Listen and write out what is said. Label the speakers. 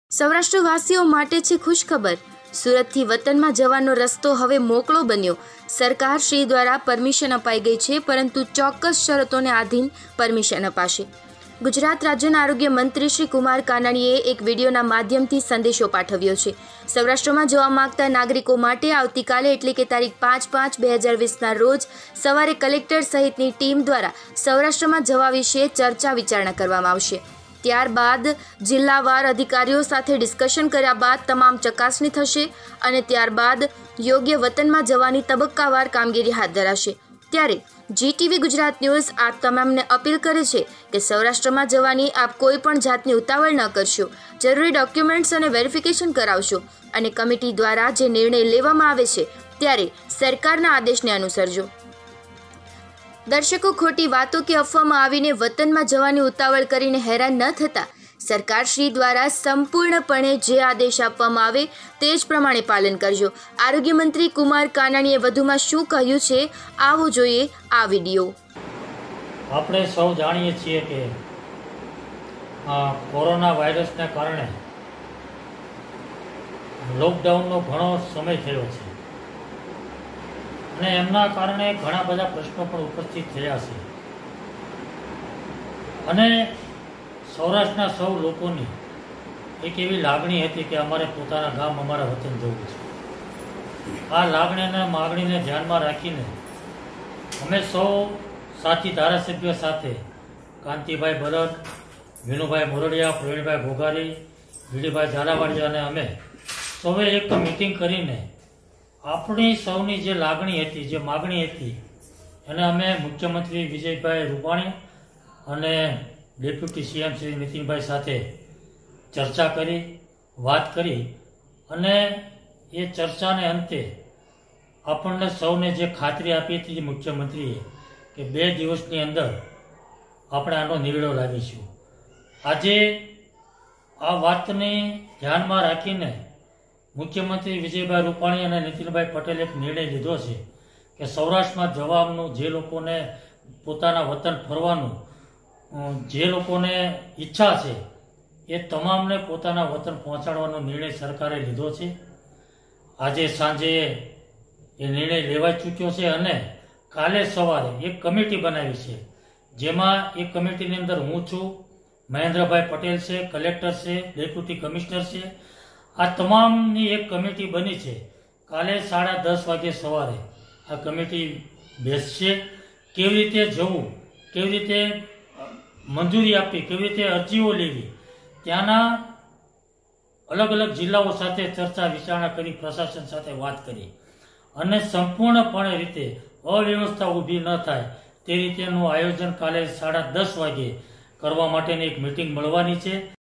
Speaker 1: સૌરાષ્ટ્રવાસીઓ માટે છે ખુશખબર। સુરતથી વતનમાં જવાનો રસ્તો હવે મોકળો બન્યો। સરકાર શ્રી દ્વારા પરમિશન અપાઈ ગઈ છે, પરંતુ ચોક્કસ શરતોને આધીન પરમિશન અપાશે। ગુજરાત રાજ્યના આરોગ્ય મંત્રી શ્રી કુમાર કાનાણીએ એક વિડીયોના માધ્યમથી સંદેશો પાઠવ્યો છે। સૌરાષ્ટ્રમાં જવા માંગતા નાગરિકો માટે આવતીકાલે એટલે કે તારીખ 5/5/2020ના રોજ સવારે કલેક્ટર સહિતની ટીમ દ્વારા સૌરાષ્ટ્રમાં જવા વિશે ચર્ચા વિચારણા કરવામાં આવશે। ત્યારબાદ જિલ્લાવાર અધિકારીઓ સાથે ડિસ્કશન કર્યા બાદ તમામ ચકાસણી થશે અને ત્યારબાદ યોગ્ય વતનમાં જવાની તબક્કાવાર કામગીરી હાથ ધરાશે। ત્યારે જીટીવી ગુજરાત ન્યૂઝ આપ તમામને અપીલ કરે છે કે સૌરાષ્ટ્રમાં જવાની આપ કોઈ પણ જાતની ઉતાવળ ન કરશો, જરૂરી ડોક્યુમેન્ટ્સ અને વેરિફિકેશન કરાવશો અને કમિટી દ્વારા જે નિર્ણય લેવામાં આવે છે ત્યારે સરકારના આદેશને અનુસરજો। દર્શકો, ખોટી વાતો કે અફવામાં આવીને વતનમાં જવાની ઉતાવળ કરીને હેરાન ન થતા સરકાર શ્રી દ્વારા સંપૂર્ણપણે જે આદેશ આપવામાં આવે તે જ પ્રમાણે પાલન કરજો। આરોગ્ય મંત્રી કુમાર કાનાણીએ વધુમાં શું કહ્યું છે, આવો જોઈએ આ વિડીયો।
Speaker 2: આપણે સૌ જાણીએ છીએ કે કોરોના વાયરસને કારણે લોકડાઉનનો ઘણો સમય થયો છે અને એમના કારણે ઘણા બધા પ્રશ્નો પણ ઉપસ્થિત થયા છે અને સૌરાષ્ટ્રના સૌ લોકોની એક એવી લાગણી હતી કે અમારે પોતાના ગામ, અમારા વતન જવું છે। આ લાગણી અને માગણીને ધ્યાનમાં રાખીને અમે સૌ સાથી ધારાસભ્ય સાથે કાંતિભાઈ બરડ, વિનુભાઈ મોરડિયા, પ્રવીણભાઈ ઘોઘારી, વીડીભાઈ ઝાલાવાડિયા અને અમે સૌએ એક મિટિંગ કરીને આપણી સૌની જે લાગણી હતી, જે માગણી હતી એને અમે મુખ્યમંત્રી વિજયભાઈ રૂપાણી અને ડેપ્યુટી સીએમ શ્રી નીતિનભાઈ સાથે ચર્ચા કરી, વાત કરી અને એ ચર્ચાને અંતે આપણને સૌને જે ખાતરી આપી હતી મુખ્યમંત્રીએ કે 2 દિવસની અંદર આપણે આનો નિર્ણય લાવીશું। આજે આ વાતને ધ્યાનમાં રાખીને મુખ્યમંત્રી વિજયભાઈ રૂપાણી અને નીતિનભાઈ પટેલે એક નિર્ણય લીધો છે કે સૌરાષ્ટ્રમાં જવાનું, જે લોકોને પોતાના વતન ફરવાનું, જે લોકોને ઈચ્છા છે એ તમામને પોતાના વતન પહોંચાડવાનો નિર્ણય સરકારે લીધો છે। આજે સાંજે એ નિર્ણય લેવાઈ ચૂક્યો છે અને કાલે સવારે એક કમિટી બનાવી છે, જેમાં એક કમિટીની અંદર હું છું, મહેન્દ્રભાઈ પટેલ છે, કલેક્ટર છે, ડેપ્યુટી કમિશનર છે। આ તમામની એક કમિટી બની છે। કાલે 10:30 વાગે સવારે આ કમિટી બેસશે। કેવી રીતે જવું, કેવી રીતે મંજૂરી આપવી, કેવી રીતે અરજીઓ લેવી, ત્યાંના અલગ અલગ જિલ્લાઓ સાથે ચર્ચા વિચારણા કરી, પ્રશાસન સાથે વાત કરી અને સંપૂર્ણપણે રીતે અવ્યવસ્થા ઊભી ન થાય તે રીતેનું આયોજન કાલે 10:30 વાગે કરવા માટેની એક મિટિંગ મળવાની છે।